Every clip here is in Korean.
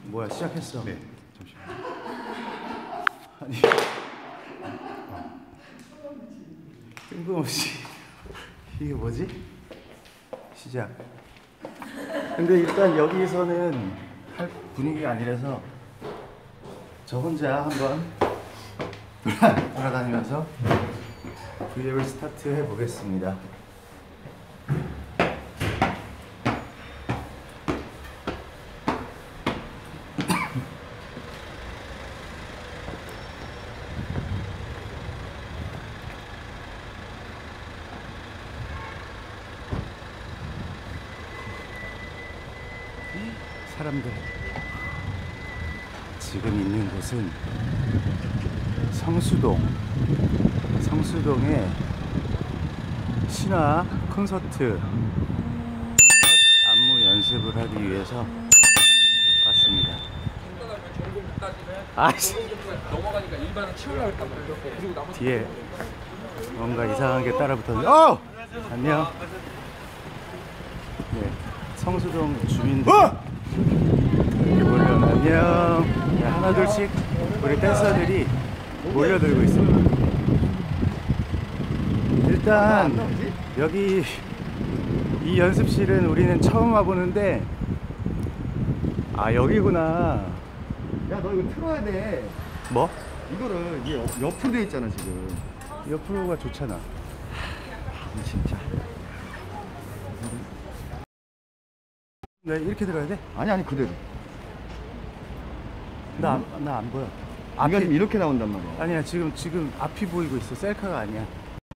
뭐야, 시작했어. 네, 잠시만. 아니, 뜬금없이 이게 뭐지? 시작. 근데 일단 여기서는 할 분위기가 아니라서 저 혼자 한번 돌아다니면서 브이앱을 스타트 해보겠습니다. 사람들 지금 있는 곳은 성수동의 신화 콘서트 안무 연습을 하기 위해서 왔습니다. 아씨, 넘어가니까 일반은 치우려고 했단 말이야. 그리고 나머지 뒤에 뭔가 이상한 게 따라붙었는데, 어! 안녕. 네, 성수동 주민들 이렇게 보면 안녕. 네, 하나 둘씩 우리 댄서들이 몰려들고 있습니다. 일단 여기 이 연습실은 우리는 처음 와보는데, 아 여기구나. 야, 너 이거 틀어야 돼. 뭐? 이거를 이게 옆으로 돼 있잖아 지금. 옆으로가 좋잖아. 진짜. 네, 이렇게 들어야 돼? 아니 그대로. 나 안 보여. 이거 지금 이렇게 나온단 말이야. 아니야, 지금 앞이 보이고 있어. 셀카가 아니야.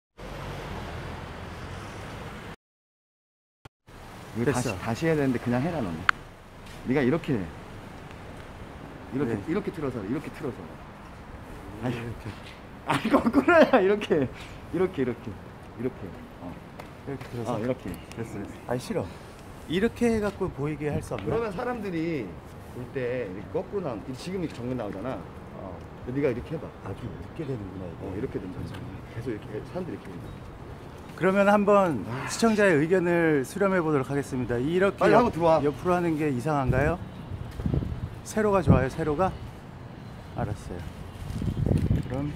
이거 됐어. 다시 해야 되는데 그냥 해라 너는. 네가 이렇게 해. 이렇게 네. 이렇게 틀어서 이렇게 틀어서. 아니 이렇게 아니 거꾸로야. 이렇게 이렇게. 어. 이렇게 들어서. 이렇게. 됐어. 아니 싫어. 이렇게 해갖고 보이게 할 수 없나? 그러면 사람들이 볼 때 이렇게 거꾸로 나온 지금 이렇게 정면 나오잖아. 네가 이렇게 해봐. 아주 늦게 되는구나 이게. 이렇게 된다. 계속 이렇게 사람들이 이렇게 된다. 그러면 한번 시청자의 의견을 수렴해 보도록 하겠습니다. 이렇게 빨리 하고 들어와. 옆으로 하는 게 이상한가요? 세로가 좋아요, 세로가? 알았어요. 그럼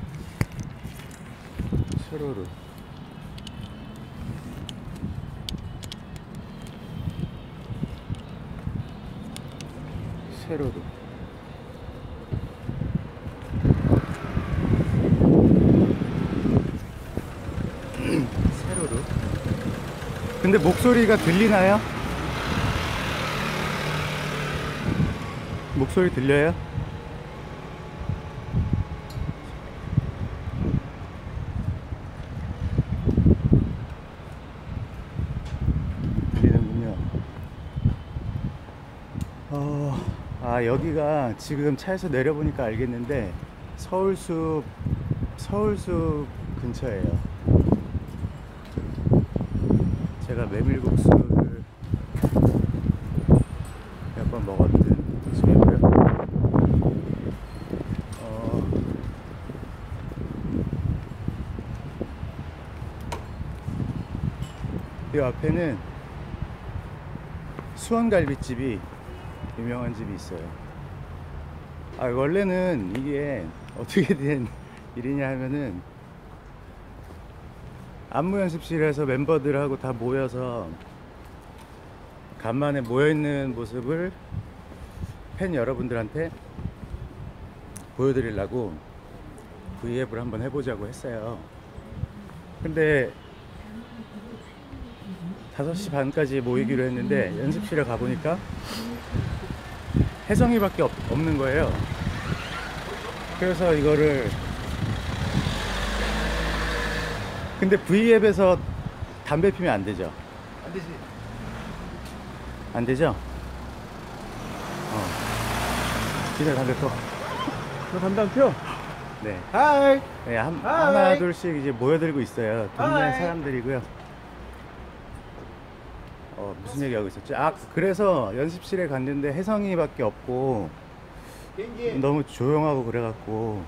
세로로. 세로로. 세로로. 근데 목소리가 들리나요? 목소리 들려요? 들리는군요. 여기가 지금 차에서 내려보니까 알겠는데 서울숲 근처예요. 제가 메밀국수를 몇 번 먹었던 집이고요. 이 앞에는 수원갈비집이 유명한 집이 있어요. 원래는 이게 어떻게 된 일이냐 하면은 안무 연습실에서 멤버들하고 다 모여서 간만에 모여있는 모습을 팬 여러분들한테 보여드리려고 브이앱을 한번 해보자고 했어요. 근데 5시 반까지 모이기로 했는데 연습실에 가보니까 혜성이밖에 없는 거예요. 그래서 이거를, 근데 브이앱에서 담배 피면 안 되죠? 안 되지. 안 되죠? 기자 담배 펴. 너 담배 안 펴? 네. 하이. 네, 하나 둘씩 이제 모여들고 있어요. 동네 하이. 사람들이고요. 무슨 얘기하고 있었지? 그래서 연습실에 갔는데 혜성이밖에 없고 너무 조용하고 그래갖고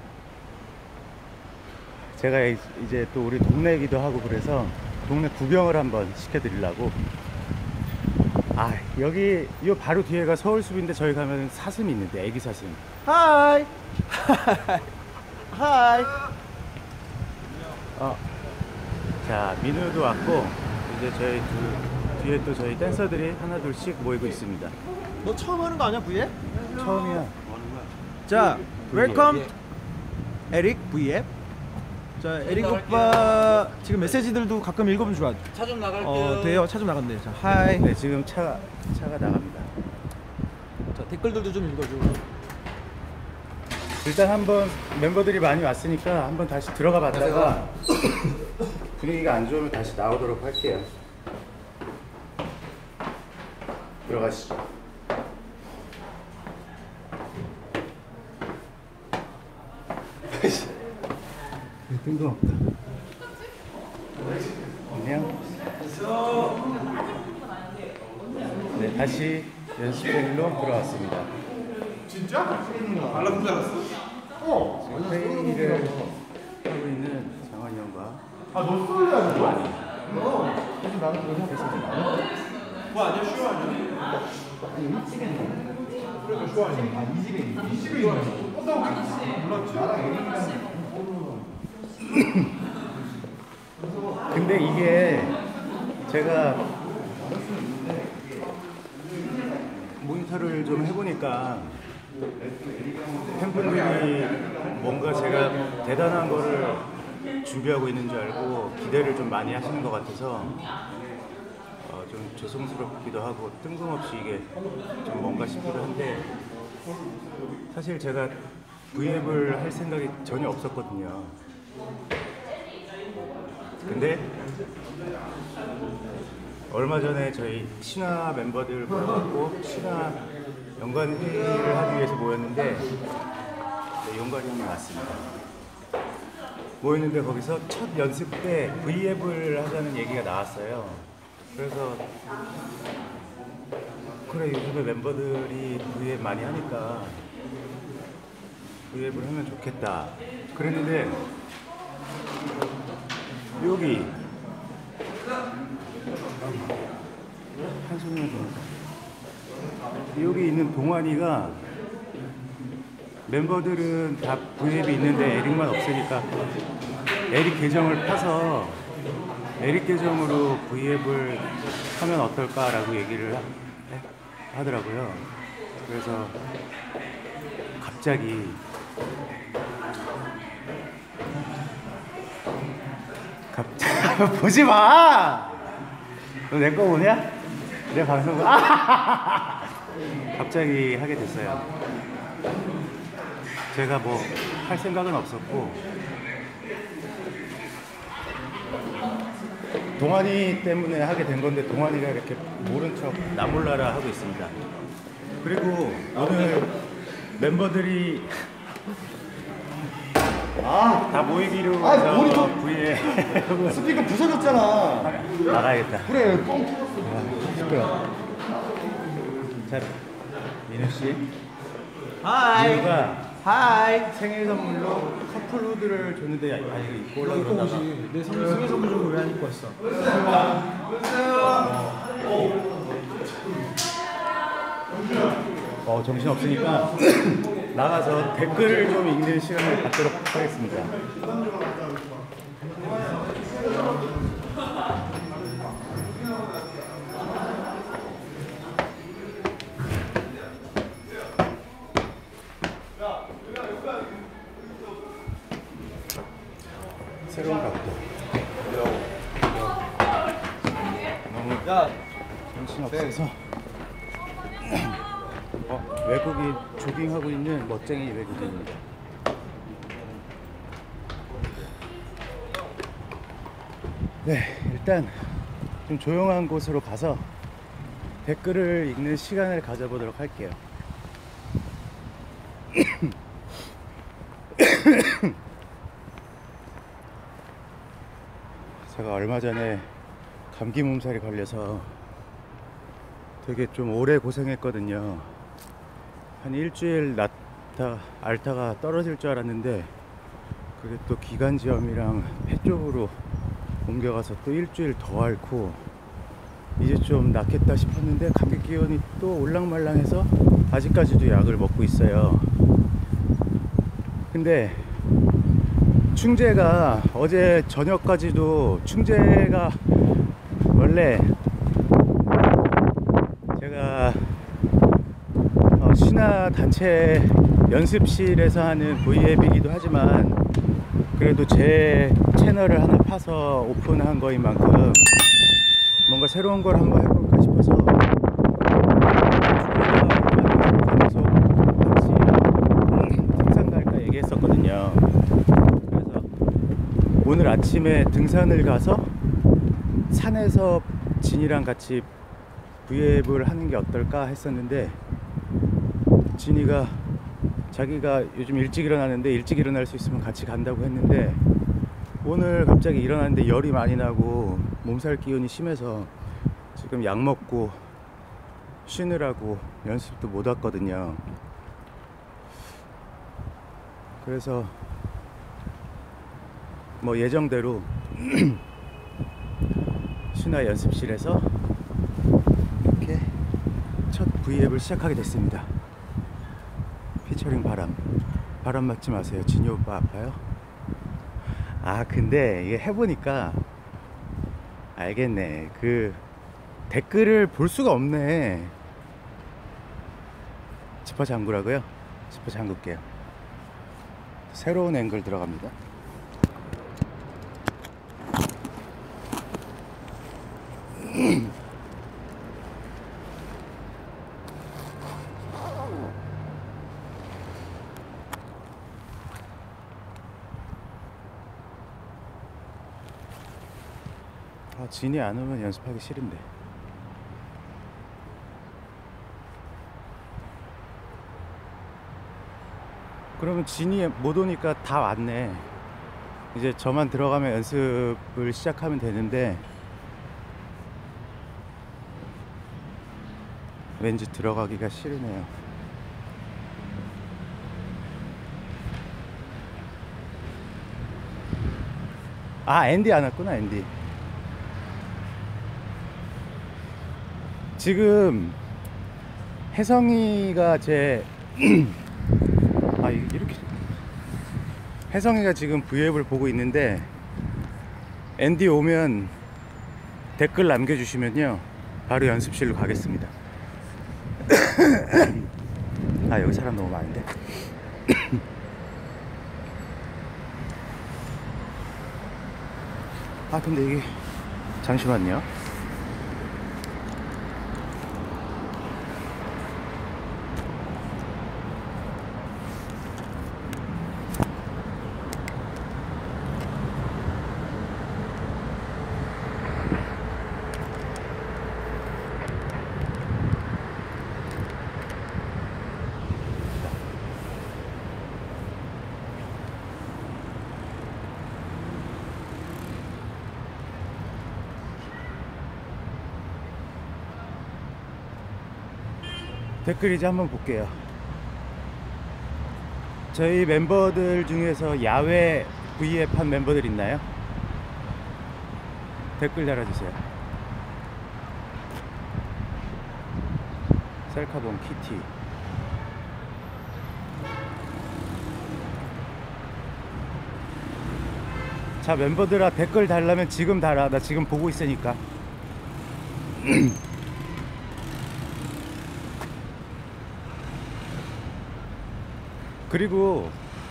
제가 이제 또 우리 동네이기도 하고 그래서 동네 구경을 한번 시켜드리려고 아, 여기 요 바로 뒤에가 서울숲인데 저희 가면 사슴이 있는데 애기 사슴. 하이. 하이. 자, 민우도 왔고 이제 저희 뒤에 또 저희 댄서들이 하나 둘씩 모이고 있습니다. 너 처음 하는 거 아니야 V앱? 처음이야. 자, 웰컴 에릭 V앱. 자, 에릭 오빠 지금 메시지들도 가끔 읽어보면 좋아. 차 좀 나갈게요. 돼요. 차 좀 나갔네. 자, 하이. 네, 지금 차가 나갑니다. 자, 댓글들도 좀 읽어줘. 일단 한번 멤버들이 많이 왔으니까 한번 다시 들어가 봤다가 분위기가 안 좋으면 다시 나오도록 할게요. 들어가시죠. 뜬금없다. 안녕. 네, 다시 연습생으로 들어왔습니다. 진짜? 발라본 줄 알았어? 지금 회의를 하고 있는 장원이 형과 아너 쏠려 하는 거 아니야? 뭐 아니야? 쇼 아니야? 그래도 쇼 아니야? 이 집에 있는 몰랐지? 근데 이게 제가 모니터를 좀 해보니까 팬분들이 뭔가 제가 대단한 거를 준비하고 있는 줄 알고 기대를 좀 많이 하시는 것 같아서 좀 죄송스럽기도 하고 뜬금없이 이게 좀 뭔가 싶기도 한데 사실 제가 V앱을 할 생각이 전혀 없었거든요. 근데 얼마 전에 저희 신화 멤버들 모여갖고 신화 연관 회의를 하기 위해서 모였는데 네, 용관이 형이 왔습니다. 모였는데 거기서 첫 연습 때 V앱을 하자는 얘기가 나왔어요. 그래서 그래, 요즘에 멤버들이 V앱 많이 하니까 V앱을 하면 좋겠다 그랬는데 여기 한숨을 여기 있는 동환이가 멤버들은 다 V앱이 있는데 에릭만 없으니까 에릭 계정을 파서 에릭 계정으로 V앱을 하면 어떨까라고 얘기를 하더라고요. 그래서 갑자기 보지 마! 너 내 거 보냐? 내 방송 갑자기 하게 됐어요. 제가 뭐 할 생각은 없었고 동환이 때문에 하게 된 건데 동환이가 이렇게 모른 척 나 몰라라 하고 있습니다. 그리고 오늘 멤버들이 다 모이기로 해서 모니터 V에 스피커 부서졌잖아. 나가야겠다. 그래, 뻥. 자, 민우 씨. 하이. 민우가 하이. 생일 선물로 커플 후드를 줬는데 이거 입고 올라 그러다가 내 생일 선물 준 거 왜 안 입고 왔어? 정신 없으니까 나가서 댓글을 좀 읽는 시간을 갖도록 하겠습니다. 새로운 각도. 너무 정신 없어서 외국인 조깅하고 있는 멋쟁이 외국인입니다. 네, 일단 좀 조용한 곳으로 가서 댓글을 읽는 시간을 가져보도록 할게요. 제가 얼마 전에 감기 몸살이 걸려서 되게 좀 오래 고생했거든요. 한 일주일 앓다가 떨어질 줄 알았는데 그게 또 기관지염이랑 폐 쪽으로 옮겨가서 또 일주일 더 앓고 이제 좀 낫겠다 싶었는데 감기 기운이 또 올랑말랑해서 아직까지도 약을 먹고 있어요. 근데 충제가 어제 저녁까지도 충제가 원래 제가 신화 단체 연습실에서 하는 V앱이기도 하지만 그래도 제 채널을 하나 파서 오픈한 거인 만큼 뭔가 새로운 걸 한번 해볼까 싶어서 계속 같이 등산 갈까 얘기했었거든요. 그래서 오늘 아침에 등산을 가서 산에서 진이랑 같이 V앱을 하는 게 어떨까 했었는데 진이가 자기가 요즘 일찍 일어나는데 일찍 일어날 수 있으면 같이 간다고 했는데 오늘 갑자기 일어났는데 열이 많이 나고 몸살 기운이 심해서 지금 약 먹고 쉬느라고 연습도 못 왔거든요. 그래서 뭐 예정대로 신화 연습실에서 이렇게 첫 V앱을 시작하게 됐습니다. 피처링 바람 맞지 마세요. 진이 오빠 아파요? 아 근데 이게 해보니까 알겠네. 그 댓글을 볼 수가 없네. 지퍼 잠그라고요? 지퍼 잠글게요. 새로운 앵글 들어갑니다. 아, 진이 안 오면 연습하기 싫은데. 그러면 진이 못 오니까 다 왔네. 이제 저만 들어가면 연습을 시작하면 되는데 왠지 들어가기가 싫으네요. 아 앤디 안 왔구나. 앤디 지금 혜성이가 제 아 이렇게 혜성이가 지금 V앱을 보고 있는데 앤디 오면 댓글 남겨주시면요 바로 연습실로 가겠습니다. 아 여기 사람 너무 많은데. 아 근데 이게 잠시만요. 댓글 이제 한번 볼게요. 저희 멤버들 중에서 야외 V앱 한 멤버들 있나요? 댓글 달아주세요. 셀카본 키티 자 멤버들아 댓글 달라면 지금 달아. 나 지금 보고 있으니까. 그리고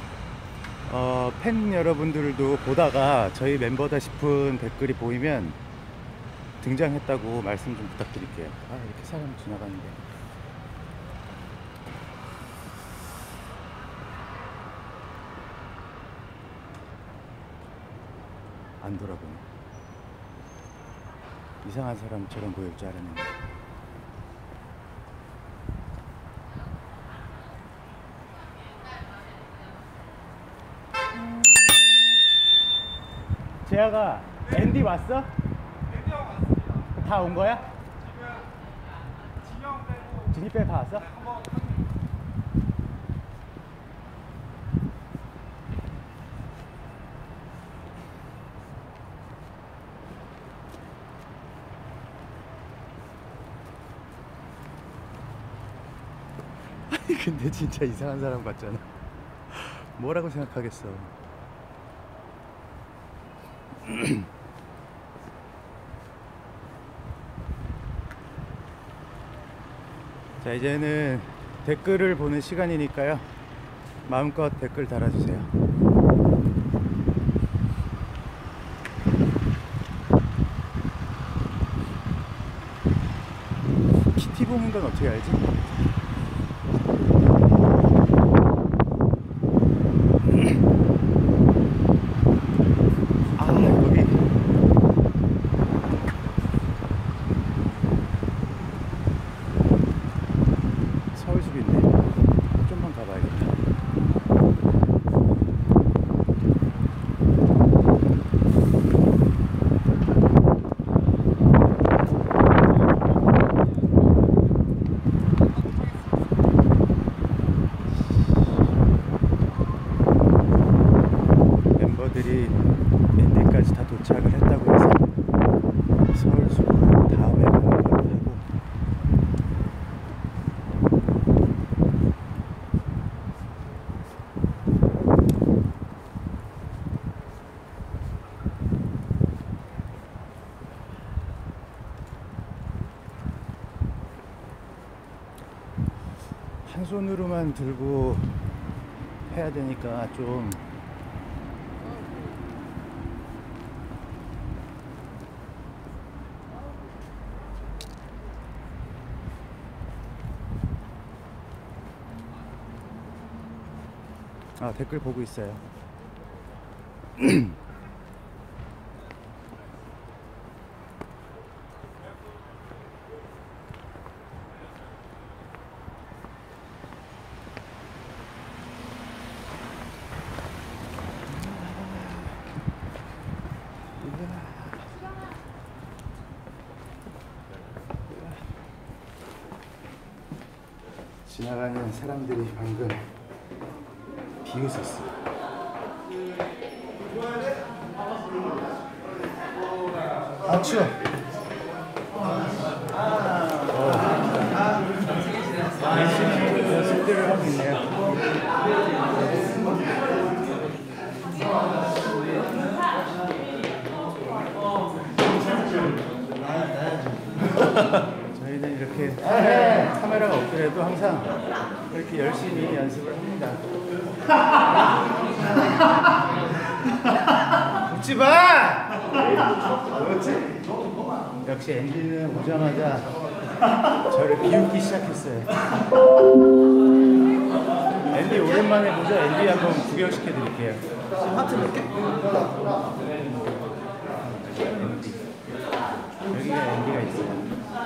팬 여러분들도 보다가 저희 멤버다 싶은 댓글이 보이면 등장했다고 말씀 좀 부탁드릴게요. 아 이렇게 사람 지나가는데 안 돌아보네. 이상한 사람처럼 보일 줄 알았는데. 재아가 앤디 왔어? 앤디 형 왔습니다. 다 온 거야? 지금 진영 빼고 진이 빼 다 왔어? 한번 근데 진짜 이상한 사람 같잖아. 뭐라고 생각하겠어. 자, 이제는 댓글을 보는 시간이니까요. 마음껏 댓글 달아주세요. 키티 보는 건 어떻게 알지? 아, 여기 서울숲 있네. 좀만 가봐야겠다. 멤버들이 엔딩까지 다 도착을 했다고 해서 서울숲 다음에 가는 걸로 하고, 한 손으로만 들고 해야 되니까 좀 댓글 보고 있어요. 지나가는 사람들이 방금 비웃었어. 아, 추워. 열심히 연습들을 하고 있네요. 저희는 이렇게 카메라가 없더라도 항상 이렇게 열심히 연습을 합니다. 웃지 마! 뭐였지? 역시 앤디는 오자마자 저를 비웃기 시작했어요. 앤디 오랜만에 보죠. 앤디 한번 구경시켜 드릴게요. 하트 몇 개? 앤디. 여기가 앤디가 있어요.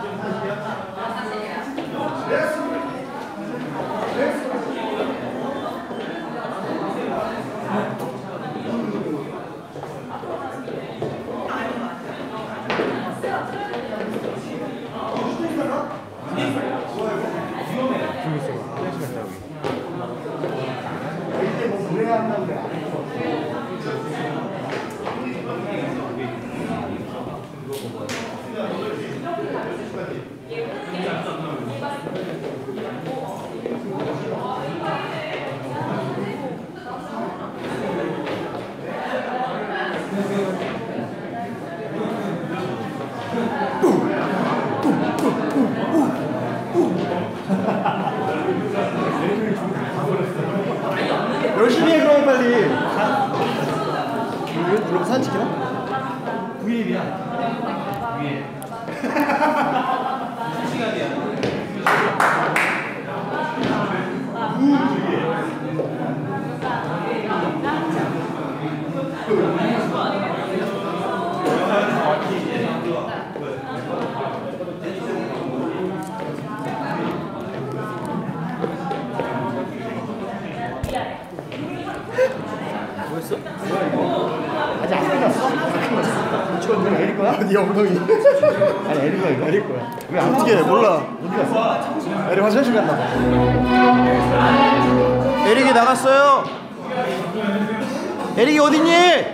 열심히 해 그럼 빨리. 그럼 사진 찍히나? 9일이야. 뭐였어? 아직 안 끝났어? 이건 에리 거야? 네 엉덩이. 아니 에리 거야 이거. 에리 거야. 왜 안 어떻게 해? 몰라. 어디 갔어? 에리 화장실 갔나 봐. 에릭이 나갔어요. 에릭이 어딨니?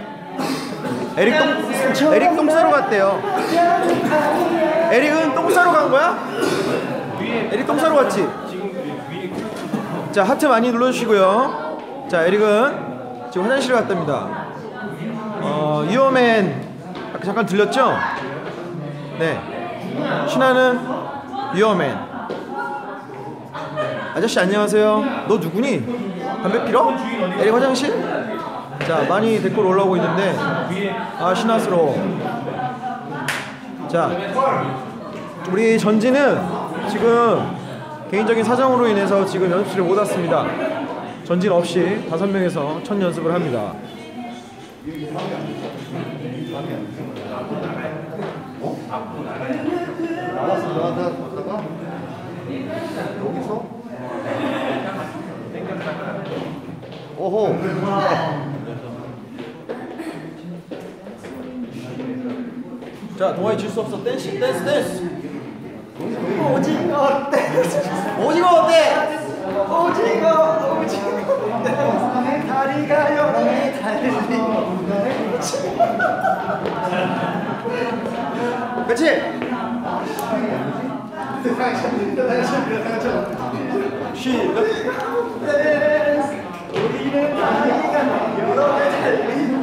에릭 똥 싸러 갔대요. 에릭은 똥 싸러 간 거야? 에릭 똥 싸러 갔지? 자, 하트 많이 눌러주시고요. 자, 에릭은 지금 화장실에 갔답니다. 유어맨 아까 잠깐 들렸죠? 네. 신하는 유어맨. 아저씨 안녕하세요. 너 누구니? 담배 피러? 에릭 화장실? 자, 많이 댓글 올라오고 있는데 아, 신하스러워. 자, 우리 전지는 지금 개인적인 사정으로 인해서 지금 연습실에 못 왔습니다. 전진 없이 5명에서 첫 연습을 합니다. 나갔어 나갔다가 여기서 오호 자, 동아리 질 수 없어. 댄스 댄스 댄스. 오징어 댄스. 오징어 댄스. 오징어 댄스. 다리가 여기 달리고. 그렇지. 시작. 우리는 다리가 여러 개 달리고.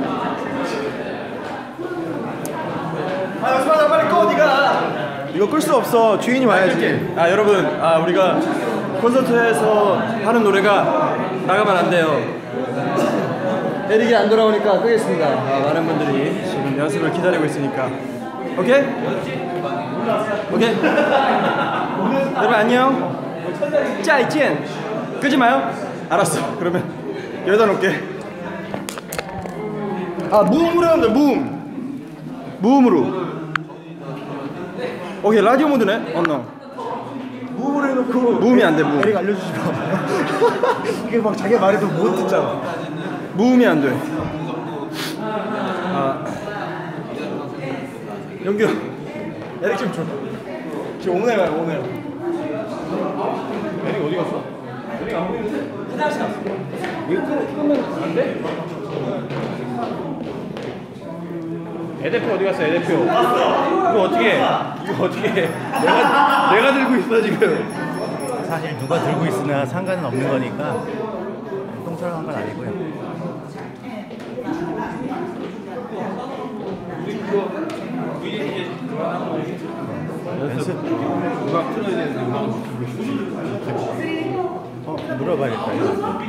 아, 연습하자. 빨리 꺼 니가. 이거 끌 수 없어. 주인이 와야지. 아 여러분, 우리가 콘서트에서 하는 노래가 나가면 안 돼요. 에릭이 안 돌아오니까 끄겠습니다. 많은 분들이 지금 연습을 기다리고 있으니까. 오케이? 오케이? 여러분 안녕. 짜이찐. 끄지 마요. 알았어. 그러면 여기다 놓을게. 아, 무음으로 하면 돼. 무음으로. 오케이, 라디오 모드네. 언능. 무음으로 해놓고 무음이 안 돼. 무음. 에릭 알려주시고 이게 막 자기 말해도 못 듣잖아. 무음이 안 돼. 아, 영규. 에릭 좀 줘. 지금 오늘 가요. 오늘. 에릭 어디 갔어? 에릭 안 보이는데? 화장실 갔어. 이거 끄면 안 돼? 애대표 어디 갔어? 애대표. 이거 어떻게 해? 이거 어떻게 해? 내가 들고 있어 지금. 사실 누가 들고 있으나 상관은 없는 거니까 똥처럼 한 건 아니고요. 연습 음악 틀어야 되는데 음악을 물어봐야겠다. 이거.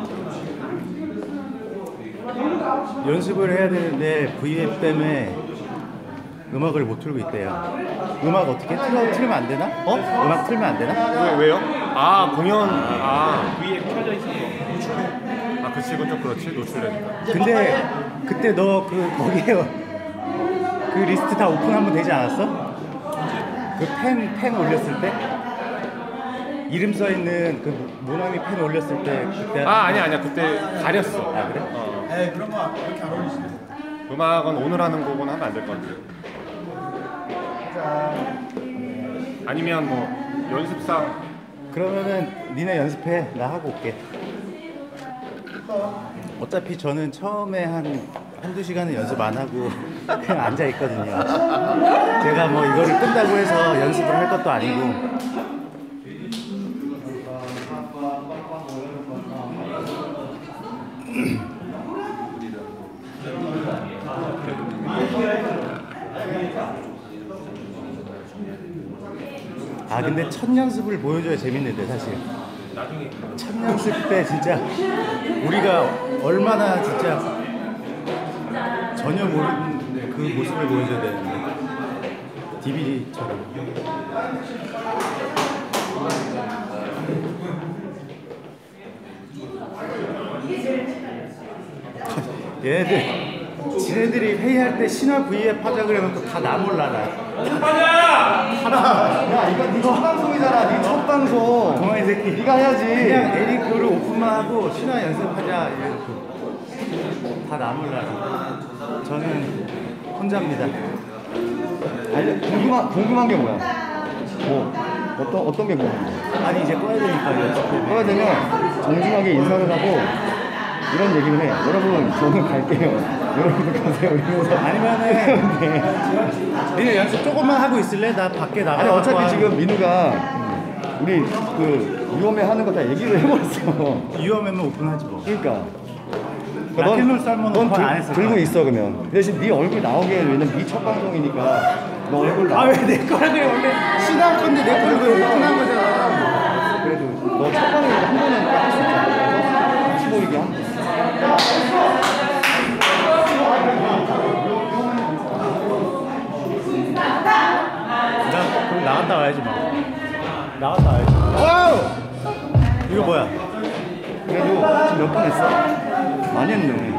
연습을 해야 되는데 V앱 때문에 음악을 못 틀고 있대요. 음악 어떻게 틀면 안 되나? 음악 틀면 안 되나? 왜요? 아, 공연. 위에 켜져 있어서 노출. 아, 그치. 이건 좀 그렇지. 노출되니까. 근데 그때 너 거기에 그 리스트 다 오픈하면 되지 않았어? 그 펜 올렸을 때? 이름 써 있는 그 모나미 펜 올렸을 때 그때 아니야. 그때 가렸어. 아 그래? 에이 그런 거 이렇게 안 어울리시네. 음악은 오늘 하는 거거나 하면 안 될 것 같아요. 아니면 뭐 연습상. 그러면은 니네 연습해. 나 하고 올게. 어차피 저는 처음에 한두 시간은 연습 안 하고 그냥 앉아 있거든요. 제가 뭐 이거를 끈다고 해서 연습을 할 것도 아니고. 아 근데 첫 연습을 보여줘야 재밌는데 사실 첫 연습 때 진짜 우리가 얼마나 진짜 전혀 모르는 그 모습을 보여줘야 되는데 DVD처럼. 지네들이 회의할 때 신화 V앱 하자 그래놓고 다 나 몰라라. 야 이거 네 첫 방송이잖아. 네 첫 방송. 동아이 새끼. 네가 해야지. 그냥 에릭 그거를 오픈만 하고 신화 연습하자 이래놓고 다 나 몰라라. 저는 혼자입니다. 아니 궁금한 게 뭐야? 뭐 어떤 게 궁금해? 아니 이제 꺼야 되니까 연습해. 꺼야 되면 정중하게 인사를 하고 이런 얘기를 해. 여러분 저는 갈게요. 여러분들 가세요. 이러면서 아니면은 니네 연습 조금만 하고 있을래? 나 밖에 나가. 아니 어차피 지금 민우가 우리 그 위험해 하는 거 다 얘기를 해버렸어. 위험하면 오픈하지 뭐. 그러니까. 라켓놀 썰면 넌 오픈 안 했을 들고 거야. 있어 그러면. 대신 네 얼굴 나오게 해. 왜냐면 네 첫 방송이니까 너 얼굴 나와. 왜 내 거라고 원래 신한 건데 내 거를 왜 오픈한 거잖아. 그래도 너 첫 방송이니까 한 번은 할 수 있잖아. 같이 보이게 한 번. 나 그럼 나갔다 와야지 뭐. 나갔다 와야지. 와우! 이거 뭐야? 그래도 지금 몇 번 했어? 많이 했네.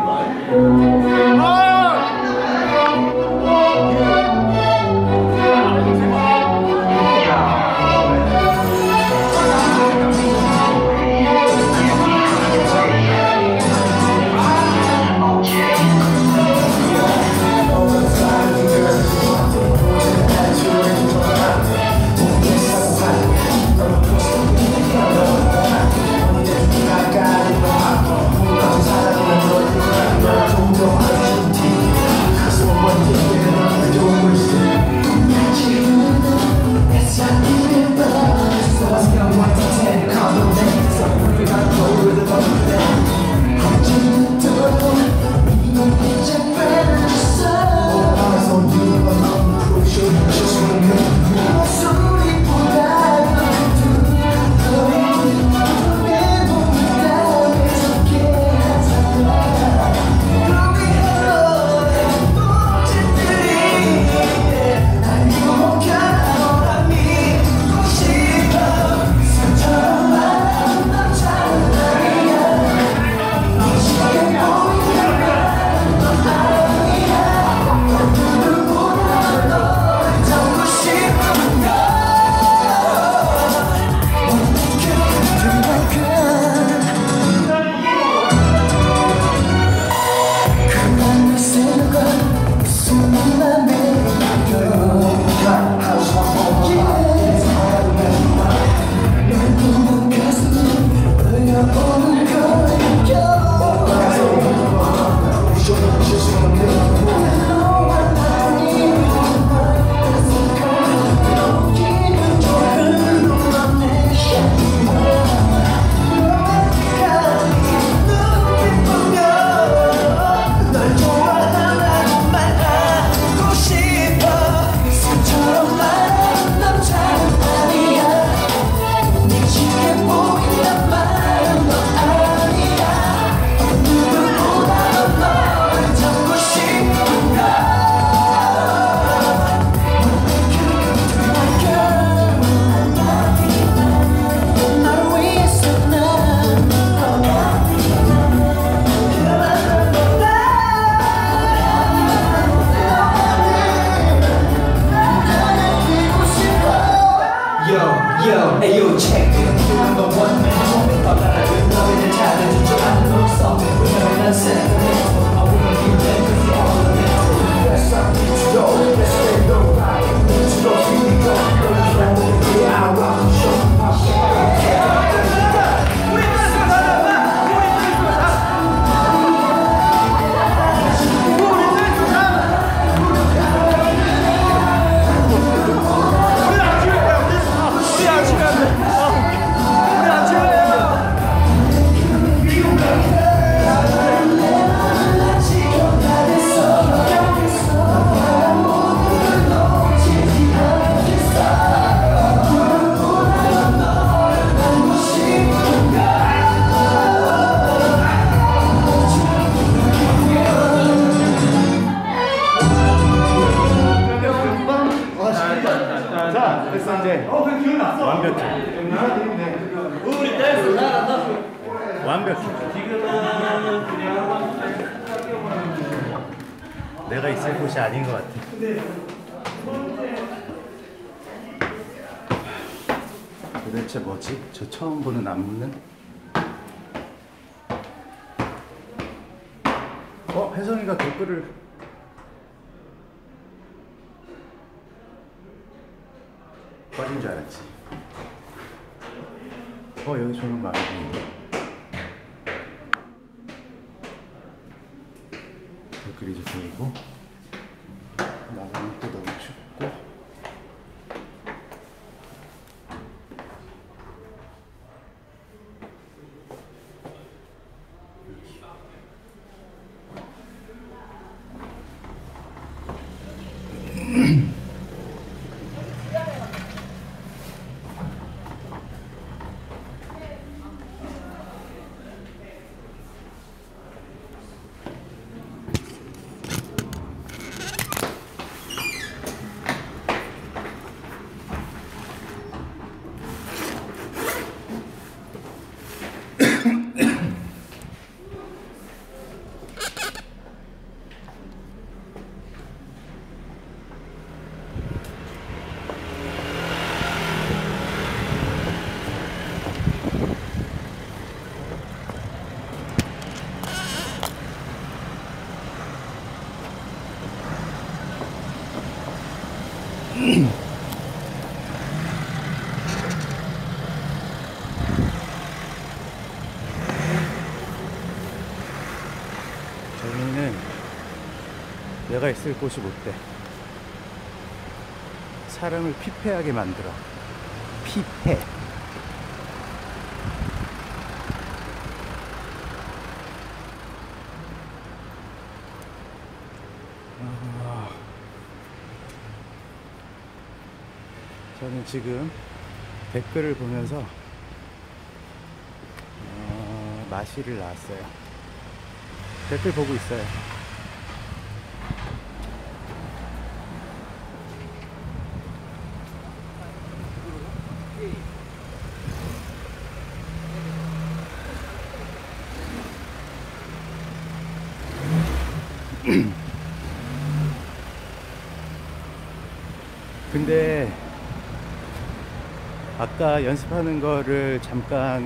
완벽해. 내가 있을 곳이 아닌 것 같아. 도대체 뭐지? 저 처음 보는 안무는? 혜성이가 댓글을 꺼진 줄 알았지. 여기 조명 마음에 드는데. 댓글이 이제 보이고 나가면 또 너무 춥고 저기는 내가 있을 곳이 못 돼. 사람을 피폐하게 만들어. 피폐. 저는 지금 댓글을 보면서 마시를 나왔어요. 댓글 보고 있어요. 근데 아까 연습하는 거를 잠깐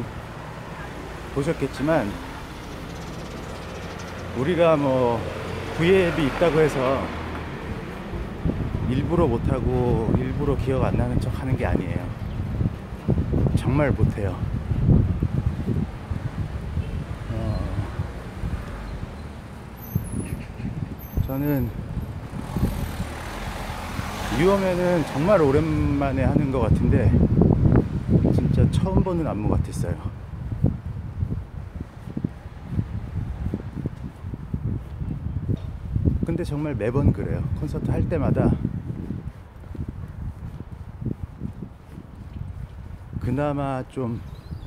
보셨겠지만 우리가 뭐 V앱이 있다고 해서 일부러 못하고 일부러 기억 안 나는 척 하는 게 아니에요. 정말 못해요. 저는 위험에는 정말 오랜만에 하는 것 같은데 진짜 처음 보는 안무 같았어요. 근데 정말 매번 그래요. 콘서트 할 때마다 그나마 좀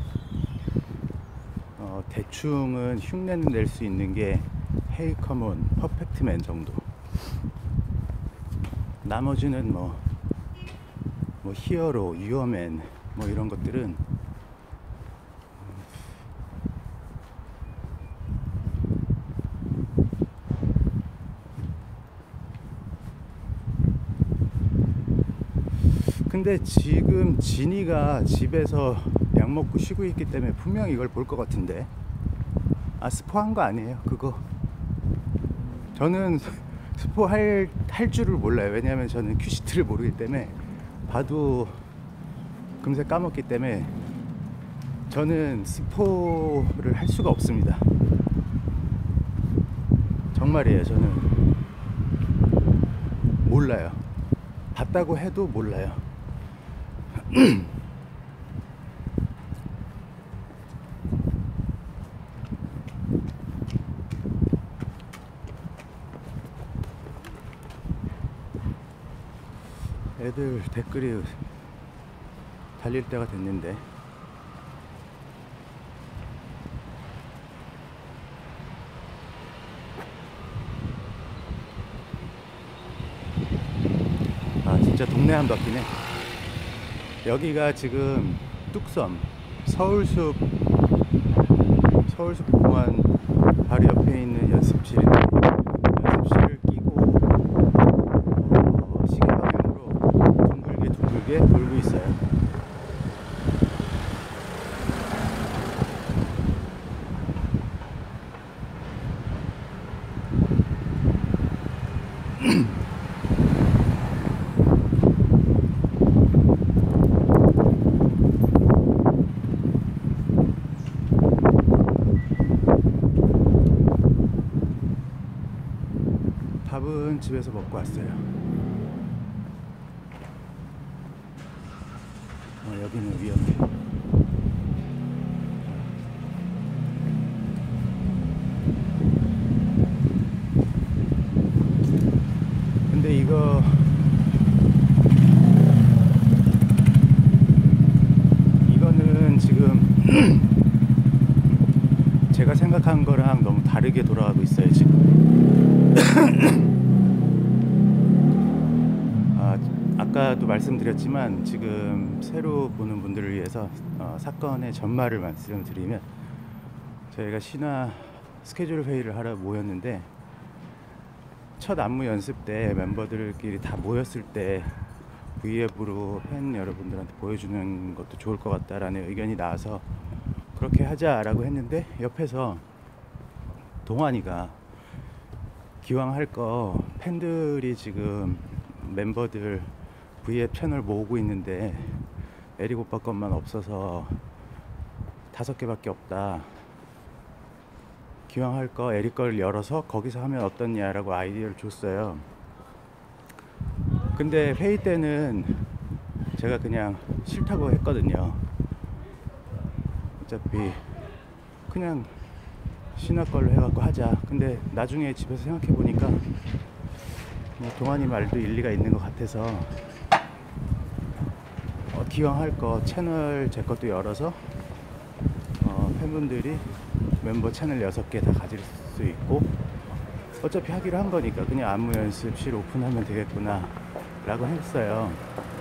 대충은 흉내는 낼 수 있는 게 헤이 컴온, 퍼펙트맨 정도. 나머지는 뭐 히어로, 유어맨 뭐 이런 것들은 근데 지금 진이가 집에서 약 먹고 쉬고 있기 때문에 분명 이걸 볼 것 같은데. 아, 스포한 거 아니에요 그거. 저는 스포 할 줄을 몰라요. 왜냐하면 저는 큐시트를 모르기 때문에 봐도 금세 까먹기 때문에 저는 스포를 할 수가 없습니다. 정말이에요. 저는 몰라요. 봤다고 해도 몰라요. 애들 댓글이 달릴 때가 됐는데 아 진짜 동네 한 바퀴네. 여기가 지금 뚝섬 서울숲 공원 바로 옆에 있는 연습실인데 연습실을 끼고 시계 방향으로 둥글게 돌고 있어요. 밥은 집에서 먹고 왔어요. 여기는 위험해. 근데 이거는 지금 제가 생각한 거랑 너무 다르게 돌아가고 있어요 지금. 아까도 말씀드렸지만 지금 새로 보는 분들을 위해서 사건의 전말을 말씀드리면 저희가 신화 스케줄 회의를 하러 모였는데 첫 안무 연습 때 멤버들끼리 다 모였을 때 V앱으로 팬 여러분들한테 보여주는 것도 좋을 것 같다라는 의견이 나와서 그렇게 하자라고 했는데 옆에서 동환이가 기왕 할 거 팬들이 지금 멤버들 V앱 채널 모으고 있는데 에릭 오빠 것만 없어서 5개밖에 없다. 기왕 할 거 에릭 걸 열어서 거기서 하면 어떻냐라고 아이디어를 줬어요. 근데 회의 때는 제가 그냥 싫다고 했거든요. 어차피 그냥 신화 걸로 해갖고 하자. 근데 나중에 집에서 생각해 보니까 뭐 동환이 말도 일리가 있는 것 같아서 기왕 할 거 채널 제 것도 열어서 팬분들이 멤버 채널 6개 다 가질 수 있고 어차피 하기로 한 거니까 그냥 안무 연습실 오픈하면 되겠구나 라고 했어요.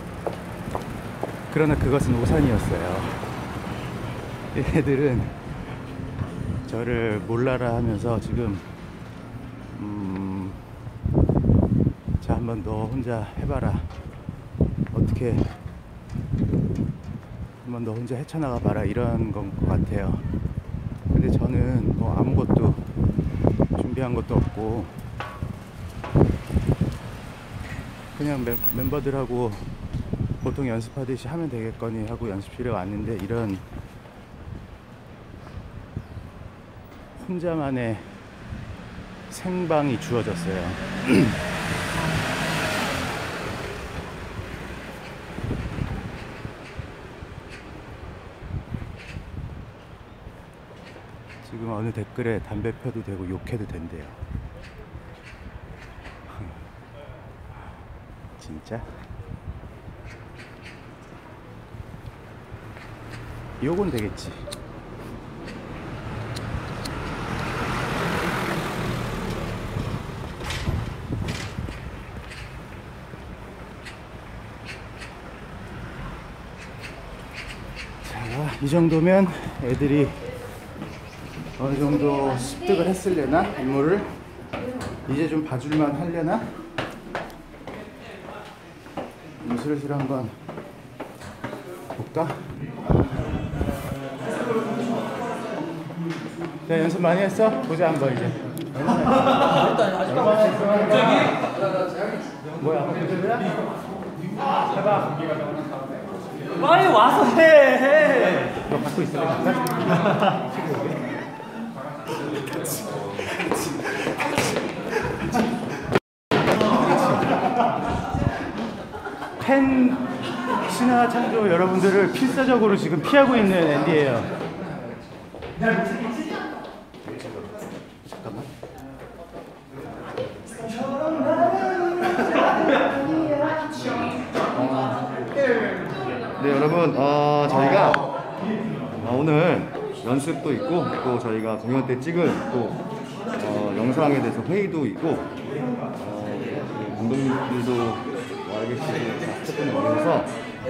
그러나 그것은 오산이었어요. 얘들은 저를 몰라라 하면서 지금 자 한번 너 혼자 해봐라, 어떻게 한번 너 혼자 헤쳐나가 봐라 이런 건 것 같아요. 근데 저는 뭐 아무것도 준비한 것도 없고 그냥 멤버들하고 보통 연습하듯이 하면 되겠거니 하고 연습실에 왔는데 이런 혼자만의 생방이 주어졌어요. 지금 어느 댓글에 담배 펴도 되고 욕해도 된대요. 진짜? 욕은 되겠지. 자, 이 정도면 애들이 어느 정도 습득을 했으려나? 안무를 이제 좀 봐줄만 하려나? 슬슬 한번 볼까? 자, 연습 많이 했어? 보자 한번 이제. 뭐야? 해봐. 빨리 와서 해. 너 갖고 있어? 내가 팬 신화 창조 여러분들을 필사적으로 지금 피하고 있는 앤디예요. 잠깐만. 네 여러분, 저희가 오늘 연습도 있고 또 저희가 공연 때 찍은 또 영상에 대해서 회의도 있고 감독님들도 와 계시고 스태프분들 모여서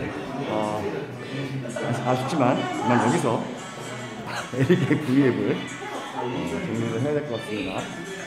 아쉽지만 그만 여기서 에릭의 V앱을 정리를 해야 될 것 같습니다.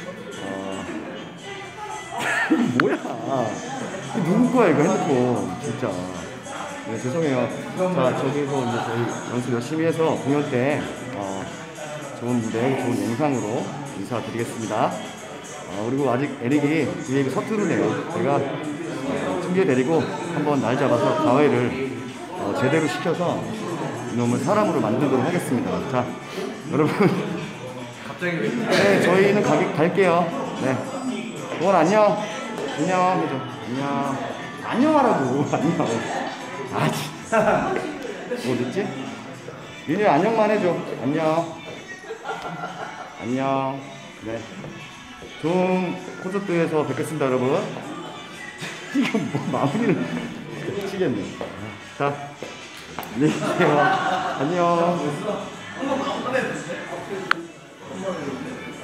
뭐야? 이거 누구 거야 이거 핸드폰 진짜. 네, 죄송해요. 자, 저기서 이제 저희 연습 열심히 해서 공연 때 좋은 무대, 좋은 영상으로 인사드리겠습니다. 그리고 아직 에릭이 V앱이 서투르네요. 제가 튕겨 데리고 한번 날 잡아서 가회를 제대로 시켜서 이놈을 사람으로 만들도록 하겠습니다. 자, 여러분. 갑자기 왜? 네, 저희는 갈게요. 네. 동원 안녕. 안녕 해줘. 안녕. 안녕하라고. 안녕. 아 진짜. 뭐 됐지? 윤희 안녕만 해줘. 안녕. 안녕. 네. 좋은 콘서트에서 뵙겠습니다, 여러분. 이거 뭐 마무리를 미치겠네. 자, 안녕히 계세요. 안녕.